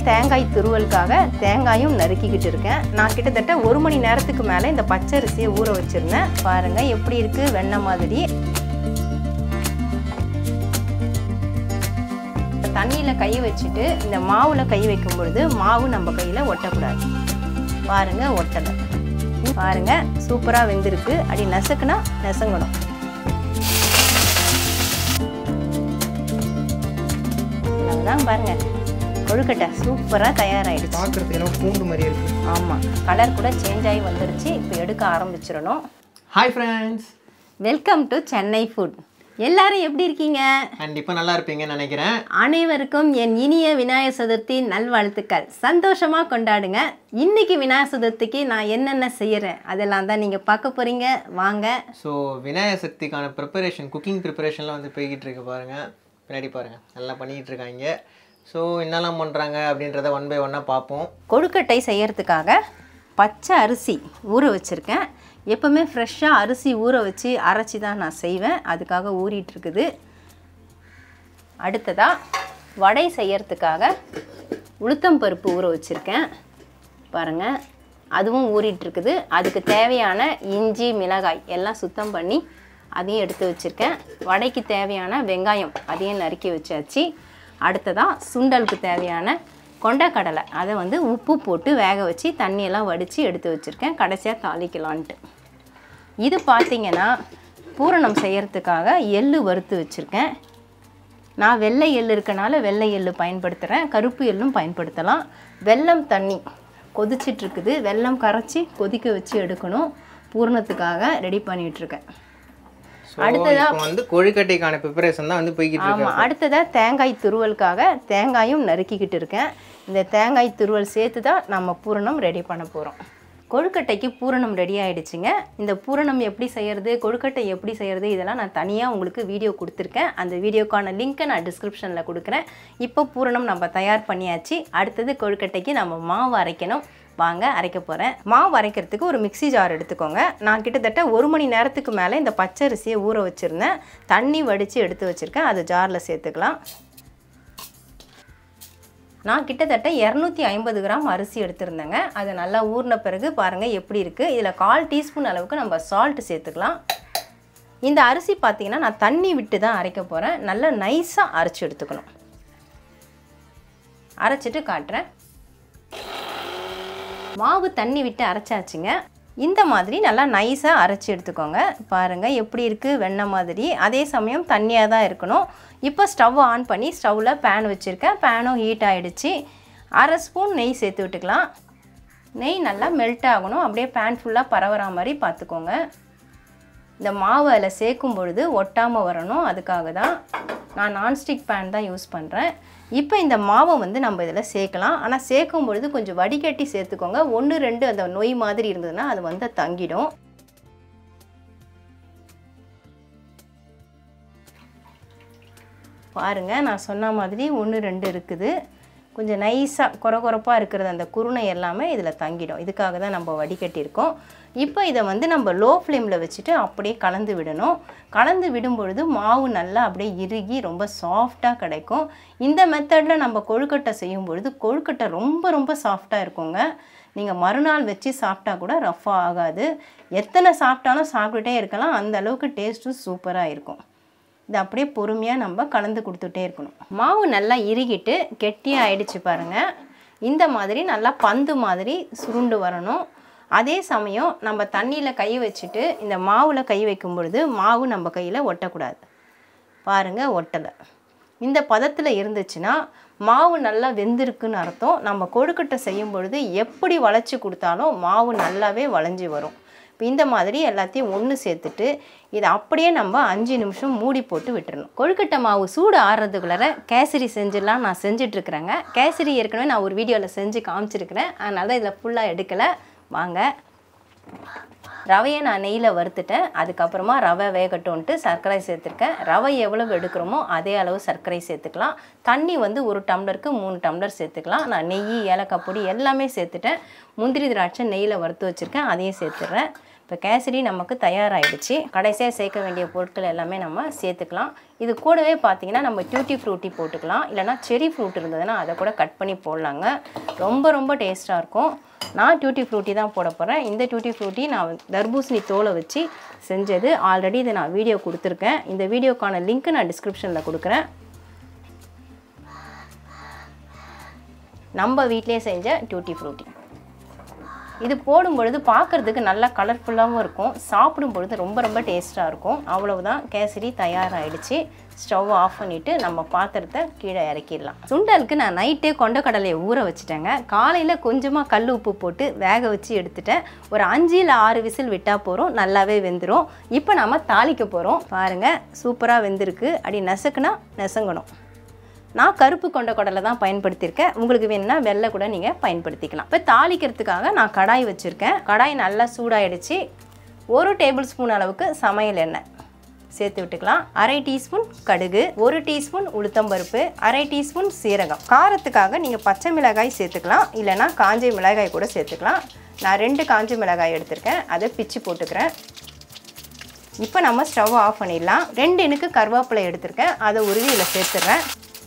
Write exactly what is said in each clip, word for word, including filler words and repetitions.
தேங்காய் துருவலுக்காக தேங்காயும் நறுக்கிக்கிட்டு இருக்கேன். நான் கிட்டத்தட்ட ஒரு மணி நேரத்துக்கு மேலே இந்த பச்சரிசியை ஊற வச்சுருந்தேன். பாருங்கள் எப்படி இருக்குது, வெண்ணெய் மாதிரி. தண்ணியில் கை வச்சுட்டு இந்த மாவில் கை வைக்கும் பொழுது மாவு நம்ம கையில் ஒட்டக்கூடாது. பாருங்கள், ஒட்டலை. பாருங்கள், சூப்பராக வெந்திருக்கு. அப்படி நசுக்குனா நெசங்கணும். தான் பாருங்கள், கொழுக்கட்டை சூப்பராக தயாராகிடுச்சு. பார்க்குறதுக்கு பூண்டு மாதிரி இருக்குது. ஆமாம், கலர் கூட சேஞ்ச் ஆகி வந்துருச்சு. இப்போ எடுக்க ஆரம்பிச்சிடணும். Hi friends, welcome to Chennai food. எல்லாரும் எப்படி இருக்கீங்க? கண்டிப்பாக நல்லா இருப்பீங்கன்னு நினைக்கிறேன். அனைவருக்கும் என் இனிய விநாயகர் சதுர்த்தி நல்வாழ்த்துக்கள். சந்தோஷமாக கொண்டாடுங்க. இன்றைக்கி விநாயகர் சதுர்த்திக்கு நான் என்னென்ன செய்கிறேன் அதெல்லாம் தான் நீங்கள் பார்க்க போகிறீங்க. வாங்க. ஸோ விநாயகர் சதுர்த்திக்கான ப்ரிப்பரேஷன், குக்கிங் ப்ரிப்பரேஷன்லாம் வந்து போய்கிட்டு இருக்கு. பாருங்கள், பின்னாடி பாருங்கள், நல்லா பண்ணிக்கிட்டு இருக்காங்க. ஸோ என்னெல்லாம் பண்ணுறாங்க அப்படின்றத ஒன் பை ஒன்னாக பார்ப்போம். கொழுக்கட்டை செய்கிறதுக்காக பச்சை அரிசி ஊற வச்சுருக்கேன். எப்போவுமே ஃப்ரெஷ்ஷாக அரிசி ஊற வச்சு அரைச்சி தான் நான் செய்வேன். அதுக்காக ஊறிட்டுருக்குது. அடுத்ததாக வடை செய்கிறதுக்காக உளுத்தம்பருப்பு ஊற வச்சுருக்கேன். பாருங்கள், அதுவும் ஊறிட்டுருக்குது. அதுக்கு தேவையான இஞ்சி, மிளகாய் எல்லாம் சுத்தம் பண்ணி அதையும் எடுத்து வச்சுருக்கேன். வடைக்கு தேவையான வெங்காயம் அதையும் நறுக்கி வச்சாச்சு. அடுத்ததாக சுண்டலுக்கு தேவையான கொண்டக்கடலை அதை வந்து உப்பு போட்டு வேக வச்சு தண்ணியெல்லாம் வடித்து எடுத்து வச்சுருக்கேன். கடைசியாக தாளிக்கலான்ட்டு. இது பார்த்திங்கன்னா பூரணம் செய்கிறதுக்காக எள்ளு வறுத்து வச்சுருக்கேன். நான் வெள்ளை எள்ளு இருக்கனால வெள்ளை எள்ளு பயன்படுத்துகிறேன். கருப்பு எள்ளும் பயன்படுத்தலாம். வெல்லம் தண்ணி கொதிச்சிட்ருக்குது. வெல்லம் கரைச்சி கொதிக்க வச்சு எடுக்கணும். பூரணத்துக்காக ரெடி பண்ணிகிட்ருக்கேன். அடுத்ததாக வந்து கொழுக்கட்டைக்கான ப்ரிப்பரேஷன் தான் வந்து போய்கிட்டு இருக்கு. ஆமாம், அடுத்ததாக தேங்காய் துருவலுக்காக தேங்காயும் நறுக்கிக்கிட்டு இருக்கேன். இந்த தேங்காய் துருவல் சேர்த்து தான் நம்ம பூரணம் ரெடி பண்ண போகிறோம். கொழுக்கட்டைக்கு பூரணம் ரெடி ஆகிடுச்சிங்க. இந்த பூரணம் எப்படி செய்கிறது, கொழுக்கட்டை எப்படி செய்கிறது, இதெல்லாம் நான் தனியாக உங்களுக்கு வீடியோ கொடுத்துருக்கேன். அந்த வீடியோக்கான லிங்க்கை நான் டிஸ்கிரிப்ஷனில் கொடுக்குறேன். இப்போ பூரணம் நம்ம தயார் பண்ணியாச்சு. அடுத்தது கொழுக்கட்டைக்கு நம்ம மாவு அரைக்கணும். வாங்க, அரைக்க போகிறேன். மாவு அரைக்கிறதுக்கு ஒரு மிக்சி ஜார் எடுத்துக்கோங்க. நான் கிட்டத்தட்ட ஒரு மணி நேரத்துக்கு மேலே இந்த பச்சரிசியை ஊற வச்சுருந்தேன். தண்ணி வடித்து எடுத்து வச்சுருக்கேன். அது ஜாரில் சேர்த்துக்கலாம். நான் கிட்டத்தட்ட இரநூத்தி ஐம்பது கிராம் அரிசி எடுத்துருந்தேங்க. அது நல்லா ஊறின பிறகு பாருங்கள் எப்படி இருக்குது. இதில் கால் டீஸ்பூன் அளவுக்கு நம்ம சால்ட்டு சேர்த்துக்கலாம். இந்த அரிசி பார்த்திங்கன்னா நான் தண்ணி விட்டு தான் அரைக்க போகிறேன். நல்லா நைஸாக அரைச்சி எடுத்துக்கணும். அரைச்சிட்டு காட்டுறேன். மாவு தண்ணி விட்டு அரைச்சாச்சுங்க. இந்த மாதிரி நல்லா நைஸாக அரைச்சி எடுத்துக்கோங்க. பாருங்கள் எப்படி இருக்குது, வெண்ணெய் மாதிரி. அதே சமயம் தண்ணியாக தான் இருக்கணும். இப்போ ஸ்டவ் ஆன் பண்ணி ஸ்டவ்வில் பேன் வச்சுருக்கேன். பேனும் ஹீட் ஆகிடுச்சு. அரை ஸ்பூன் நெய் சேர்த்து விட்டுக்கலாம். நெய் நல்லா மெல்ட் ஆகணும். அப்படியே பேன் ஃபுல்லாக பரவுற மாதிரி பார்த்துக்கோங்க. இந்த மாவு அதில் சேர்க்கும் பொழுது ஒட்டாமல் வரணும். அதுக்காக தான் நான் நான்ஸ்டிக் பேன் தான் யூஸ் பண்ணுறேன். இப்போ இந்த மாவை வந்து நம்ம இதில் சேர்க்கலாம். ஆனால் சேர்க்கும் பொழுது கொஞ்சம் வடிகட்டி சேர்த்துக்கோங்க. ஒன்று ரெண்டு அந்த நொய் மாதிரி இருந்ததுன்னா அது வந்து தங்கிடும். பாருங்கள், நான் சொன்ன மாதிரி ஒன்று ரெண்டு இருக்குது. கொஞ்சம் நைஸாக குறை குறைப்பாக இருக்கிறது அந்த குருணை எல்லாமே இதில் தங்கிடும். இதுக்காக தான் நம்ம வடிகட்டியிருக்கோம். இப்போ இதை வந்து நம்ம லோ ஃப்ளேமில் வச்சுட்டு அப்படியே கலந்து விடணும். கலந்து விடும் பொழுது மாவு நல்லா அப்படியே இறுகி ரொம்ப சாஃப்டாக கிடைக்கும். இந்த மெத்தடில் நம்ம கொழுக்கட்டை செய்யும் பொழுது கொழுக்கட்டை ரொம்ப ரொம்ப சாஃப்டாக இருக்குங்க. நீங்கள் மறுநாள் வச்சு சாப்பிட்டா கூட ரஃப்பாக ஆகாது. எத்தனை சாப்பிட்டாலும் சாப்பிட்டுட்டே இருக்கலாம். அந்த அளவுக்கு டேஸ்ட்டும் சூப்பராக இருக்கும். இது அப்படியே பொறுமையாக நம்ம கலந்து கொடுத்துட்டே இருக்கணும். மாவு நல்லா இறுகிட்டு கெட்டியாக ஆயிடுச்சு பாருங்கள். இந்த மாதிரி நல்லா பந்து மாதிரி சுருண்டு வரணும். அதே சமயம் நம்ம தண்ணியில் கை வச்சுட்டு இந்த மாவில் கை வைக்கும் பொழுது மாவு நம்ம கையில் ஒட்டக்கூடாது. பாருங்கள், ஒட்டலை. இந்த பதத்தில் இருந்துச்சுன்னா மாவு நல்லா வெந்திருக்குன்னு அர்த்தம். நம்ம கொழுக்கட்டை செய்யும் பொழுது எப்படி வளைச்சி கொடுத்தாலும் மாவு நல்லாவே வளைஞ்சி வரும். இப்போ இந்த மாதிரி எல்லாத்தையும் ஒன்று சேர்த்துட்டு இதை அப்படியே நம்ம அஞ்சு நிமிஷம் மூடி போட்டு விட்டுறணும். கொழுக்கட்டை மாவு சூடு ஆறுறதுக்குள்ளார கேசரி செஞ்சிடலாம் நான் செஞ்சிட்ருக்குறேங்க. கேசரி ஏற்கனவே நான் ஒரு வீடியோவில் செஞ்சு காமிச்சிருக்கிறேன். அதனால தான் இதில் ஃபுல்லாக எடுக்கலை. வாங்க, ரவையை நான் நெய்யில் வறுத்துட்டேன். அதுக்கப்புறமா ரவை வேகட்டும்ன்ட்டு சர்க்கரை சேர்த்துருக்கேன். ரவை எவ்வளவு எடுக்கிறோமோ அதே அளவு சர்க்கரை சேர்த்துக்கலாம். தண்ணி வந்து ஒரு டம்ளருக்கு மூணு டம்ளர் சேர்த்துக்கலாம். நான் நெய், ஏலக்காய் பொடி எல்லாமே சேர்த்துட்டேன். முந்திரி திராட்சை நெய்யில் வறுத்து வச்சுருக்கேன், அதையும் சேர்த்துட்றேன். இப்போ இப்போ கேசரி நமக்கு தயாராகிடுச்சு. கடைசியாக சேர்க்க வேண்டிய பொருட்கள் எல்லாமே நம்ம சேர்த்துக்கலாம். இது கூடவே பார்த்தீங்கன்னா நம்ம டியூட்டி ஃப்ரூட்டி போட்டுக்கலாம், இல்லைனா செரி ஃப்ரூட் இருந்ததுன்னா அதை கூட கட் பண்ணி போடலாங்க. ரொம்ப ரொம்ப டேஸ்ட்டாக இருக்கும். நான் டியூட்டி ஃப்ரூட்டி தான் போட போகிறேன். இந்த டியூட்டி ஃப்ரூட்டி நான் தர்பூசணி தோலை வச்சு செஞ்சது. ஆல்ரெடி இதை நான் வீடியோ கொடுத்துருக்கேன். இந்த வீடியோக்கான லிங்க்கு நான் டிஸ்கிரிப்ஷனில் கொடுக்குறேன். நம்ம வீட்டிலே செஞ்ச டியூட்டி ஃப்ரூட்டி. இது போடும் பொழுது பார்க்குறதுக்கு நல்லா கலர்ஃபுல்லாகவும் இருக்கும், சாப்பிடும் பொழுது ரொம்ப ரொம்ப டேஸ்ட்டாக இருக்கும். அவ்வளவுதான், கேசரி தயாராகிடுச்சு. ஸ்டவ் ஆஃப் பண்ணிவிட்டு நம்ம பாத்திரத்தை கீழே இறக்கிடலாம். சுண்டலுக்கு நான் நைட்டே கொண்டக்கடலையை ஊற வச்சுட்டேங்க. காலையில் கொஞ்சமாக கல் உப்பு போட்டு வேக வச்சு எடுத்துட்டேன். ஒரு அஞ்சு இல்லை ஆறு விசில் விட்டால் போகிறோம், நல்லாவே வெந்துடும். இப்போ நம்ம தாளிக்க போகிறோம். பாருங்கள், சூப்பராக வெந்திருக்கு. அப்படி நெசக்குனா நெசங்கணும். நான் கருப்பு கொண்டக்கடலை தான் பயன்படுத்தியிருக்கேன். உங்களுக்கு வேணும்னா வெள்ளை கூட நீங்கள் பயன்படுத்திக்கலாம். இப்போ தாளிக்கிறதுக்காக நான் கடாய் வச்சுருக்கேன். கடாய் நல்லா சூடாயிடுச்சு. ஒரு டேபிள் ஸ்பூன் அளவுக்கு சமையல் எண்ணெய் சேர்த்து விட்டுக்கலாம். அரை டீஸ்பூன் கடுகு, ஒரு டீஸ்பூன் உளுத்தம்பருப்பு, அரை டீஸ்பூன் சீரகம். காரத்துக்காக நீங்கள் பச்சை மிளகாய் சேர்த்துக்கலாம், இல்லைனா காஞ்ச மிளகாய் கூட சேர்த்துக்கலாம். நான் ரெண்டு காஞ்ச மிளகாய் எடுத்திருக்கேன், அதை பிச்சு போட்டுக்கிறேன். இப்போ நம்ம ஸ்டவ் ஆஃப் பண்ணிடலாம். ரெண்டு இனுக்கு கருவேப்பிலை எடுத்திருக்கேன், அதை உருவி இதில் சேர்த்துடுறேன்.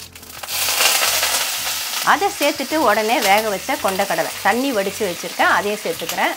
அதை சேர்த்துட்டு உடனே வேக வச்ச கொண்டக்கடலை தண்ணி வடித்து வச்சுருக்கேன், அதையும் சேர்த்துக்கிறேன்.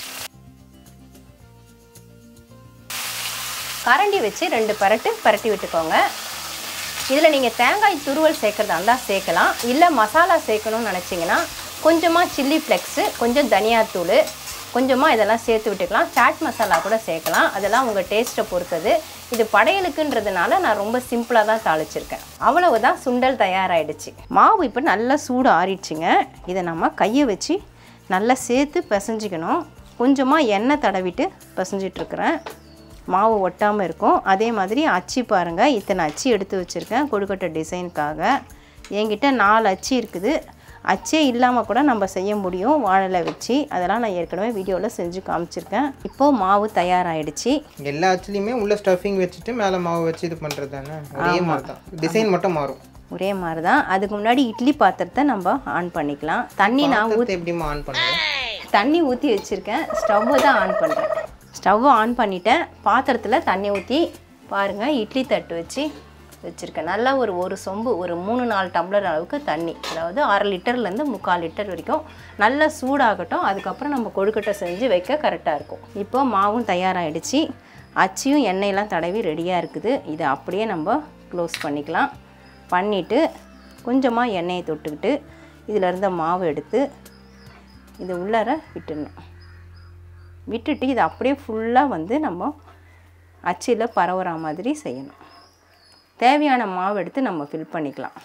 கரண்டி வச்சு ரெண்டு பரட்டு பரட்டி விட்டுக்கோங்க. இதில் நீங்கள் தேங்காய் துருவல் சேர்க்குறதா இருந்தால் சேர்க்கலாம், இல்லை மசாலா சேர்க்கணும்னு நினச்சிங்கன்னா கொஞ்சமாக சில்லி ஃப்ளெக்ஸு, கொஞ்சம் தனியாத்தூள், கொஞ்சமாக இதெல்லாம் சேர்த்து விட்டுக்கலாம். சாட் மசாலா கூட சேர்க்கலாம், அதெல்லாம் உங்கள் டேஸ்ட்டை பொறுத்தது. இது படையலுக்குன்றதுனால நான் ரொம்ப சிம்பிளாக தான் தாளிச்சிருக்கேன். அவ்வளவுதான், சுண்டல் தயாராகிடுச்சு. மாவு இப்போ நல்லா சூடு ஆறிடுச்சுங்க. இதை நம்ம கையை வச்சு நல்லா சேர்த்து பிசைஞ்சிக்கணும். கொஞ்சமாக எண்ணெய் தடவிட்டு பிசைஞ்சிட்ருக்கிறேன், மாவு ஒட்டாமல் இருக்கும். அதே மாதிரி அச்சு பாருங்கள், இத்தனை அச்சு எடுத்து வச்சுருக்கேன் கொழுக்கட்டை டிசைனுக்காக. என்கிட்ட நாலு அச்சு இருக்குது. அச்சே இல்லாமல் கூட நம்ம செய்ய முடியும் வாழலை வச்சு. அதெல்லாம் நான் ஏற்கனவே வீடியோவில் செஞ்சு காமிச்சிருக்கேன். இப்போது மாவு தயாராகிடுச்சு. எல்லா அச்சுலையுமே உள்ள ஸ்டஃபிங் வச்சுட்டு மேலே மாவு வச்சு இது பண்ணுறது தானே, ஒரே மாதிரி தான், டிசைன் மட்டும் மாறும். ஒரே மாதிரி தான். அதுக்கு முன்னாடி இட்லி பாத்திரத்தை நம்ம ஆன் பண்ணிக்கலாம். தண்ணி நான் ஊற்றி எப்படிமா ஆன் பண்ணுறேன்? தண்ணி ஊற்றி வச்சுருக்கேன், ஸ்டவ்வை தான் ஆன் பண்ணுறேன். ஸ்டவ்வை ஆன் பண்ணிவிட்டேன். பாத்திரத்தில் தண்ணி ஊற்றி பாருங்கள், இட்லி தட்டு வச்சு வச்சுருக்கேன். நல்லா ஒரு ஒரு சொம்பு, ஒரு மூணு நாலு டம்ளர் அளவுக்கு தண்ணி, அதாவது அரை லிட்டர்லேருந்து முக்கால் லிட்டர் வரைக்கும் நல்லா சூடாகட்டும். அதுக்கப்புறம் நம்ம கொழுக்கட்டை செஞ்சு வைக்க கரெக்டாக இருக்கும். இப்போ மாவும் தயாராகிடுச்சு. அச்சியும் எண்ணெயெல்லாம் தடவி ரெடியாக இருக்குது. இதை அப்படியே நம்ம க்ளோஸ் பண்ணிக்கலாம். பண்ணிவிட்டு கொஞ்சமாக எண்ணெயை தொட்டுக்கிட்டு இதில் இருந்த மாவு எடுத்து இது உள்ளார விட்டுடணும். விட்டுட்டு இதை அப்படியே ஃபுல்லாக வந்து நம்ம அச்சில் பரவுற மாதிரி செய்யணும். தேவையான மாவு எடுத்து நம்ம ஃபில் பண்ணிக்கலாம்.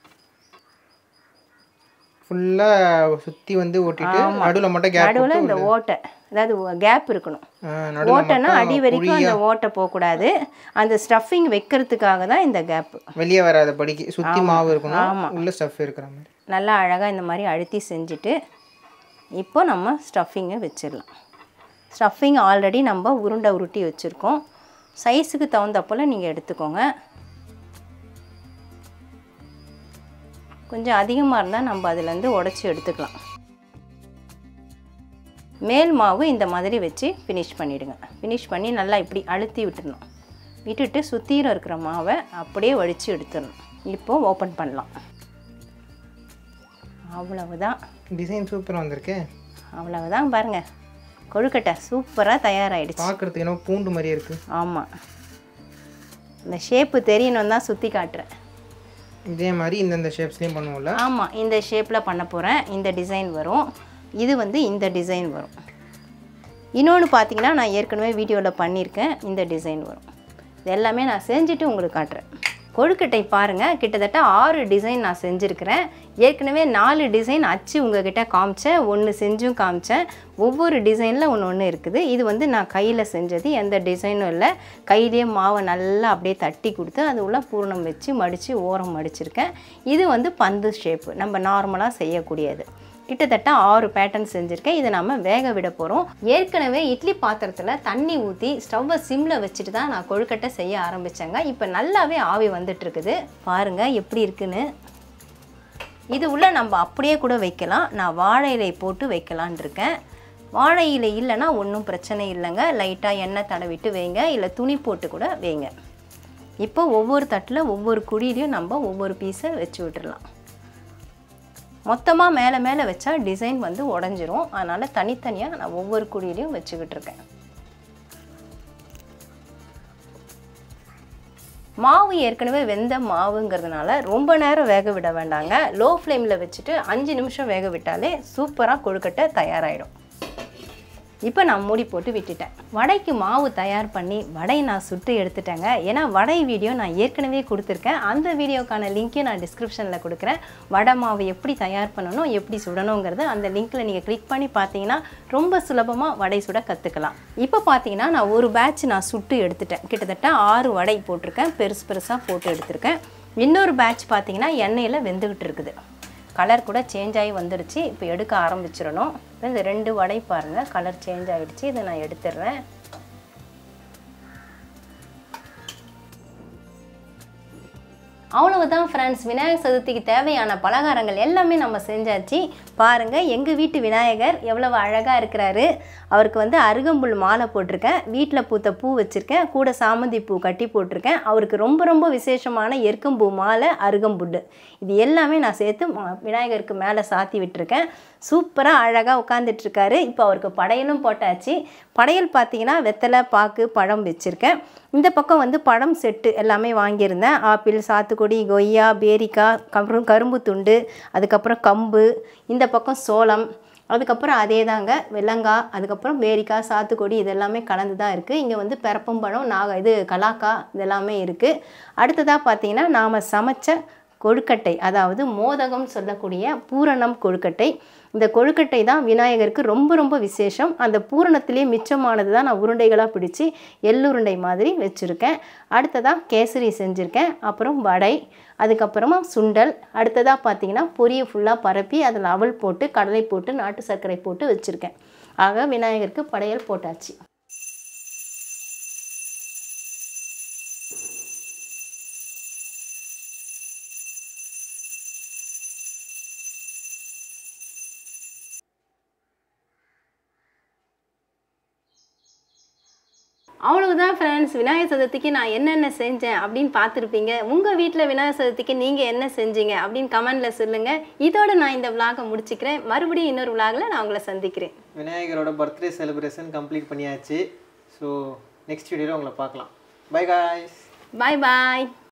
ஃபுல்லாக சுற்றி வந்து ஓட்டிட்டு நடுவில் மட்டும் கேப், நடுவில் இந்த ஓட்டை, அதாவது கேப் இருக்கணும். ஓட்டைனா அடி வரைக்கும் அந்த ஓட்டை போகக்கூடாது. அந்த ஸ்டஃபிங் வைக்கிறதுக்காக தான் இந்த கேப்பு, வெளியே வராத படிக்கு சுற்றி மாவு இருக்கணும். ஆமாம், உள்ள ஸ்டஃப் இருக்கிற மாதிரி நல்லா அழகாக இந்த மாதிரி அழுத்தி செஞ்சுட்டு இப்போ நம்ம ஸ்டஃபிங்கை வச்சிடலாம். ஸ்டஃபிங் ஆல்ரெடி நம்ம உருண்டை உருட்டி வச்சுருக்கோம். சைஸுக்கு தகுந்தப்போல் நீங்கள் எடுத்துக்கோங்க. கொஞ்சம் அதிகமாக இருந்தால் நம்ம அதிலேருந்து உடச்சி எடுத்துக்கலாம். மேல் மாவு இந்த மாதிரி வச்சு ஃபினிஷ் பண்ணிவிடுங்க. ஃபினிஷ் பண்ணி நல்லா இப்படி அழுத்தி விட்டுடணும். விட்டுட்டு சுற்றிலும் இருக்கிற மாவை அப்படியே வடித்து எடுத்துடணும். இப்போது ஓப்பன் பண்ணலாம். அவ்வளவுதான், டிசைன் சூப்பராக வந்திருக்கு. அவ்வளவுதான் பாருங்கள், கொழுக்கட்டை சூப்பராக தயாராகிடுச்சு. பார்க்குறதுக்கு என்ன பூண்டு மாதிரியே இருக்குது. ஆமாம், இந்த ஷேப்பு தெரியணும் தான் சுற்றி காட்டுறேன். இதே மாதிரி இந்தந்த ஷேப்ஸ்லேயும் பண்ணுவோம்ல. ஆமாம், இந்த ஷேப்பில் பண்ண போகிறேன். இந்த டிசைன் வரும், இது வந்து இந்த டிசைன் வரும். இன்னொன்று பார்த்தீங்கன்னா நான் ஏற்கனவே வீடியோவில் பண்ணியிருக்கேன், இந்த டிசைன் வரும். இது எல்லாமே நான் செஞ்சுட்டு உங்களுக்கு காட்டுறேன். கொழுக்கட்டை பாருங்கள், கிட்டத்தட்ட ஆறு டிசைன் நான் செஞ்சுருக்கிறேன். ஏற்கனவே நாலு டிசைன் அச்சு உங்ககிட்ட காமிச்சேன், ஒன்று செஞ்சும் காமிச்சேன். ஒவ்வொரு டிசைனில் ஒன்று ஒன்று இருக்குது. இது வந்து நான் கையில் செஞ்சது, எந்த டிசைனும் இல்லை. கையிலேயே மாவை நல்லா அப்படியே தட்டி கொடுத்து அது உள்ள பூரணம் வச்சு மடித்து ஓரம் மடிச்சிருக்கேன். இது வந்து பந்து ஷேப்பு, நம்ம நார்மலாக செய்யக்கூடியது. கிட்டத்தட்ட ஆறு பேட்டர்ன் செஞ்சுருக்கேன். இதை நம்ம வேக விட போகிறோம். ஏற்கனவே இட்லி பாத்திரத்தில் தண்ணி ஊற்றி ஸ்டவ்வை சிம்மில் வச்சுட்டு தான் நான் கொழுக்கட்டை செய்ய ஆரம்பித்தேங்க. இப்போ நல்லாவே ஆவி வந்துட்டுருக்குது. பாருங்கள் எப்படி இருக்குன்னு. இது உள்ள நம்ம அப்படியே கூட வைக்கலாம், நான் வாழை இலை போட்டு வைக்கலான் இருக்கேன். வாழை இலை இல்லைன்னா ஒன்றும் பிரச்சனை இல்லைங்க, லைட்டாக எண்ணெய் தடவிட்டு வைங்க, இல்லை துணி போட்டு கூட வைங்க. இப்போ ஒவ்வொரு தட்டில் ஒவ்வொரு குழியிலையும் நம்ம ஒவ்வொரு பீஸை வச்சு விட்டுடலாம். மொத்தமாக மேலே மேலே வச்சா டிசைன் வந்து உடஞ்சிரும், அதனால் தனித்தனியாக நான் ஒவ்வொரு குழியிலையும் வச்சுக்கிட்டு இருக்கேன். மாவு ஏற்கனவே வெந்த மாவுங்கிறதுனால ரொம்ப நேரம் வேக விட வேண்டாங்க. லோ ஃப்ளேமில் வச்சுட்டு அஞ்சு நிமிஷம் வேக விட்டாலே சூப்பராக கொழுக்கட்டை தயாராகிடும். இப்போ நான் மூடி போட்டு விட்டுட்டேன். வடைக்கு மாவு தயார் பண்ணி வடை நான் சுட்டு எடுத்துட்டேங்க. ஏன்னா வடை வீடியோ நான் ஏற்கனவே கொடுத்துருக்கேன், அந்த வீடியோக்கான லிங்க்கையும் நான் டிஸ்கிரிப்ஷனில் கொடுக்குறேன். வடை மாவு எப்படி தயார் பண்ணணும், எப்படி சுடணுங்கிறது அந்த லிங்க்கில் நீங்கள் கிளிக் பண்ணி பார்த்தீங்கன்னா ரொம்ப சுலபமாக வடை சுட கற்றுக்கலாம். இப்போ பார்த்தீங்கன்னா நான் ஒரு பேட்ச் நான் சுட்டு எடுத்துட்டேன். கிட்டத்தட்ட ஆறு வடை போட்டிருக்கேன், பெருசு பெருசாக போட்டு எடுத்திருக்கேன். இன்னொரு பேட்ச் பார்த்தீங்கன்னா எண்ணெயில் வெந்துக்கிட்டு இருக்குது. கலர் கூட சேஞ்ச் ஆகி வந்துடுச்சு. இப்போ எடுக்க ஆரம்பிச்சிடணும். இந்த ரெண்டு வடை பாருங்கள், கலர் சேஞ்ச் ஆகிடுச்சு. இதை நான் எடுத்துடுறேன். அவ்வளவுதான் ஃப்ரெண்ட்ஸ், விநாயகர் சதுர்த்திக்கு தேவையான பலகாரங்கள் எல்லாமே நம்ம செஞ்சாச்சு. பாருங்கள், எங்கள் வீட்டு விநாயகர் எவ்வளவு அழகாக இருக்கிறாரு. அவருக்கு வந்து அருகம்புல் மாலை போட்டிருக்கேன், வீட்டில் பூத்த பூ வச்சுருக்கேன், கூட சாமந்தி பூ கட்டி போட்டிருக்கேன். அவருக்கு ரொம்ப ரொம்ப விசேஷமான எருக்கம்பூ மாலை, அருகம்புல், இது எல்லாமே நான் சேர்த்து விநாயகருக்கு மேலே சாத்தி விட்டுருக்கேன். சூப்பராக அழகாக உட்காந்துட்ருக்காரு. இப்போ அவருக்கு படையலும் போட்டாச்சு. படையல் பார்த்தீங்கன்னா வெத்தலை, பாக்கு, பழம் வச்சுருக்கேன். இந்த பக்கம் வந்து பழம் செட்டு எல்லாமே வாங்கியிருந்தேன். ஆப்பிள், சாத்துக்குடி, கொய்யா, பேரிக்காய், அப்புறம் கரும்பு துண்டு, அதுக்கப்புறம் கம்பு, இந்த பக்கம் சோளம், அதுக்கப்புறம் அதே தாங்க வெள்ளங்காய், அதுக்கப்புறம் பேரிக்காய், சாத்துக்குடி, இதெல்லாமே கலந்து தான் இருக்குது. இங்கே வந்து பெரப்பம்பழம், நாக இது கலாக்காய், இதெல்லாமே இருக்குது. அடுத்ததாக பார்த்தீங்கன்னா நாம் சமைச்ச கொழுக்கட்டை, அதாவது மோதகம் சொல்லக்கூடிய பூரணம் கொழுக்கட்டை. இந்த கொழுக்கட்டை தான் விநாயகருக்கு ரொம்ப ரொம்ப விசேஷம். அந்த பூரணத்திலே மிச்சமானது தான் நான் உருண்டைகளாக பிடிச்சி எள்ளுருண்டை மாதிரி வச்சுருக்கேன். அடுத்ததாக கேசரி செஞ்சுருக்கேன், அப்புறம் வடை, அதுக்கப்புறமா சுண்டல். அடுத்ததாக பார்த்தீங்கன்னா பொரியை ஃபுல்லாக பரப்பி அதில் அவல் போட்டு, கடலை போட்டு, நாட்டு சர்க்கரை போட்டு வச்சுருக்கேன். ஆக விநாயகருக்கு படையல் போட்டாச்சு. அவ்வளவுதான் ஃப்ரெண்ட்ஸ், விநாயகர் சதுர்த்திக்கு நான் என்னென்ன செஞ்சேன் அப்படின்னு பார்த்துருப்பீங்க. உங்கள் வீட்டில் விநாயகர் சதுர்த்திக்கு நீங்கள் என்ன செஞ்சீங்க அப்படின்னு கமெண்டில் சொல்லுங்கள். இதோடு நான் இந்த விலாகை முடிச்சுக்கிறேன். மறுபடியும் இன்னொரு விலாகில் நான் உங்களை சந்திக்கிறேன். விநாயகரோட பர்த்டே செலிப்ரேஷன் கம்ப்ளீட் பண்ணியாச்சு. ஸோ நெக்ஸ்ட் வீடியோவில் உங்களை பார்க்கலாம். Bye guys. பாய் பாய்.